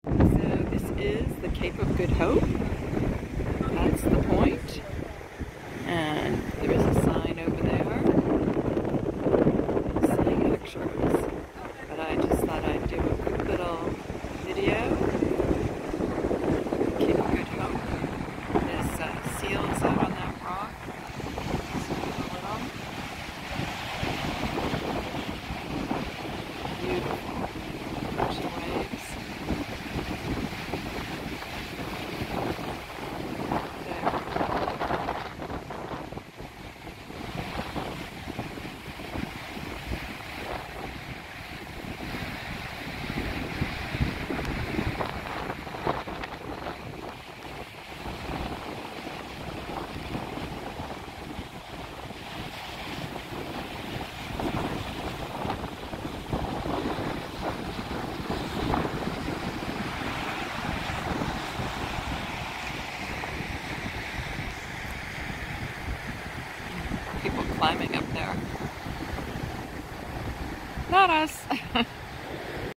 So this is the Cape of Good Hope. That's the point. And there is a sign over there saying extras. But I just thought I'd do a quick little video. Cape of Good Hope. There's seals out on that rock. Beautiful. Crashing waves. People climbing up there. Not us.